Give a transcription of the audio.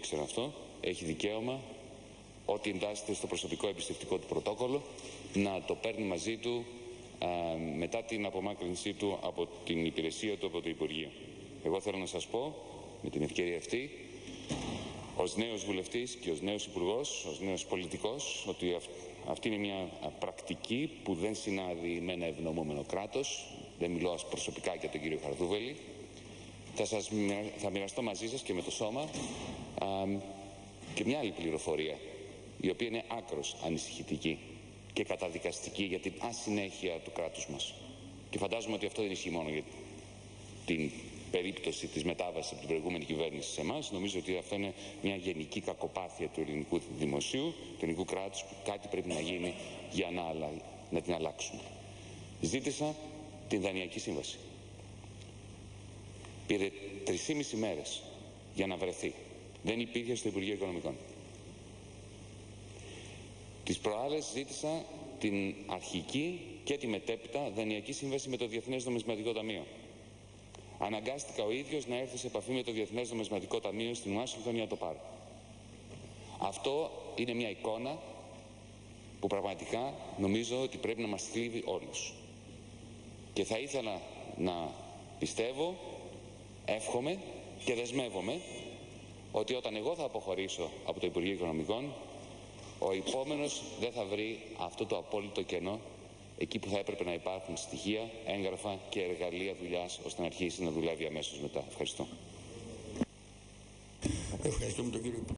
ήξερα αυτό, έχει δικαίωμα ό,τι εντάσσεται στο προσωπικό εμπιστευτικό του πρωτόκολλο να το παίρνει μαζί του μετά την απομάκρυνσή του από την υπηρεσία του από το Υπουργείο. Εγώ θέλω να σας πω με την ευκαιρία αυτή, ως νέος βουλευτής και ως νέος υπουργός, ως νέος πολιτικός, ότι αυτή είναι μια πρακτική που δεν συνάδει με ένα ευνομούμενο κράτος. Δεν μιλώ προσωπικά για τον κύριο Χαρδούβελη. Θα μοιραστώ μαζί σας και με το Σώμα και μια άλλη πληροφορία, η οποία είναι άκρως ανησυχητική και καταδικαστική για την ασυνέχεια του κράτους μας. Και φαντάζομαι ότι αυτό δεν ισχύει μόνο για την περίπτωση της μετάβασης από την προηγούμενη κυβέρνηση σε εμάς. Νομίζω ότι αυτό είναι μια γενική κακοπάθεια του ελληνικού δημοσίου, του ελληνικού κράτους, που κάτι πρέπει να γίνει για να την αλλάξουμε. Ζήτησα την Δανειακή Σύμβαση. Πήρε 3,5 μέρες για να βρεθεί. Δεν υπήρχε στο Υπουργείο Οικονομικών. Τις προάλλες ζήτησα την αρχική και τη μετέπειτα Δανειακή Σύμβαση με το Διεθνές Νομισματικό Ταμείο. Αναγκάστηκα ο ίδιος να έρθω σε επαφή με το Διεθνές Νομισματικό Ταμείο στην Ουάσιγκτον για να το πάρω. Αυτό είναι μια εικόνα που πραγματικά νομίζω ότι πρέπει να μας θλίβει όλους. Και θα ήθελα να πιστεύω, εύχομαι και δεσμεύομαι ότι όταν εγώ θα αποχωρήσω από το Υπουργείο Οικονομικών, ο επόμενος δεν θα βρει αυτό το απόλυτο κενό εκεί που θα έπρεπε να υπάρχουν στοιχεία, έγγραφα και εργαλεία δουλειάς ώστε να αρχίσει να δουλεύει αμέσως μετά. Ευχαριστώ. Ευχαριστούμε τον κύριο